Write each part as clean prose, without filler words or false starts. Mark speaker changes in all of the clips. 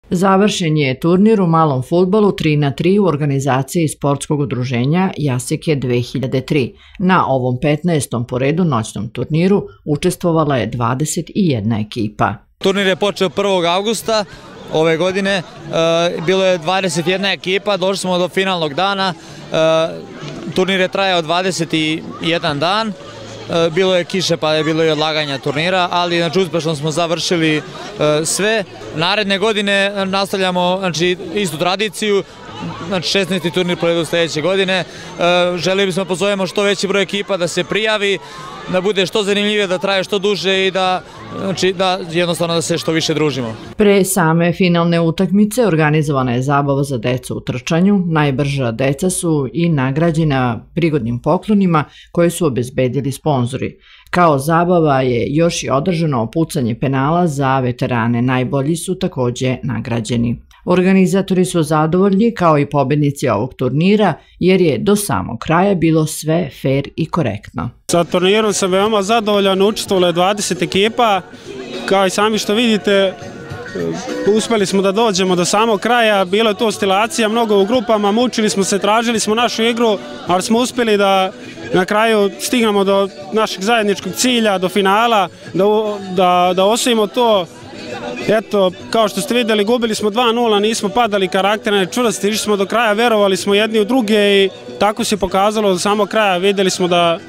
Speaker 1: Završen je turnir u malom fudbalu 3x3 u organizaciji sportskog udruženja Jasike 2003. Na ovom 15. po redu noćnom turniru učestvovala je 21 ekipa.
Speaker 2: Turnir je počeo 1. avgusta ove godine, bilo je 21 ekipa, došli smo do finalnog dana, turnir je trajao 21 dan, bilo je kiše pa je bilo i odlaganja turnira, ali uspešno smo završili sve. Naredne godine nastavljamo istu tradiciju, 16. turnir po redu sljedeće godine. Želeli bismo pozovemo što veći broj ekipa da se prijavi, da bude što zanimljivije, da traje što duže i da jednostavno da se što više družimo.
Speaker 1: Pre same finalne utakmice organizovana je zabava za decu u trčanju. Najbrža deca su i nagrađena prigodnim poklonima koje su obezbedili sponzori. Kao zabava je još i održano pucanje penala za veterane. Najbolji su takođe nagrađeni. Organizatori su zadovoljni kao i pobednici ovog turnira jer je do samog kraja bilo sve fer i korektno.
Speaker 3: Sa turnirom sam veoma zadovoljan, učestvovalo je 20 ekipa. Kao i sami što vidite, uspeli smo da dođemo do samog kraja, bilo je to oscilacija, mnogo u grupama, mučili smo se, tražili smo našu igru, ali smo uspeli da na kraju stignemo do našeg zajedničkog cilja, do finala, da osvojimo to. Eto, kao što ste vidjeli, gubili smo 2:0, nismo padali karakterne, čvrsti, išli smo do kraja, verovali smo jedni u druge i tako se pokazalo do samog kraja, vidjeli smo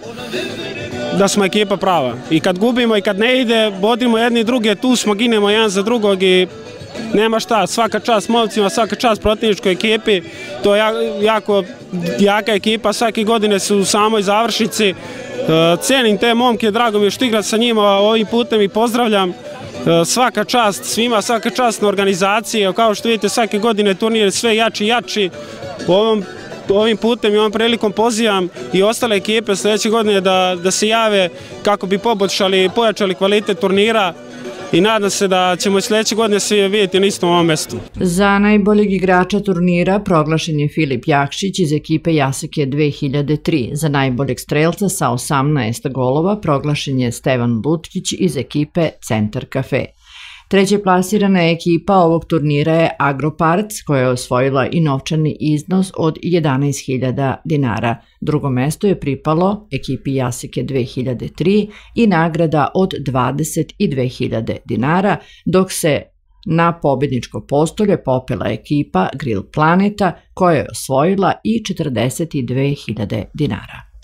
Speaker 3: da smo ekipa prava. I kad gubimo i kad ne ide, bodimo jedni i druge, tu smo, ginemo jedan za drugog i nema šta, svaka čast momcima, svaka čast protivničkoj ekipi, to je jako jaka ekipa, svake godine su u samoj završnici. Cenim te momke, drago mi je što igram sa njima, ovim putem i pozdravljam. Svaka čast svima, svaka čast na organizaciji, kao što vidite svake godine turnir je sve jači i jači. Ovim putem i ovom prilikom pozivam i ostale ekipe sljedeće godine da se jave kako bi poboljšali i pojačali kvalitet turnira i nadam se da ćemo sljedeće godine svi vidjeti na istom ovom mestu.
Speaker 1: Za najboljeg igrača turnira proglašen je Filip Jakšić iz ekipe Jasike 2003. Za najboljeg strelca sa 18 golova proglašen je Stevan Butkić iz ekipe Centar Cafe. Treće plasirana ekipa ovog turnira je Agroparts koja je osvojila i novčani iznos od 11.000 dinara. Drugo mesto je pripalo ekipi Jasike 2003 i nagrada od 22.000 dinara, dok se na pobedničko postolje popela ekipa Grill Planeta koja je osvojila i 42.000 dinara.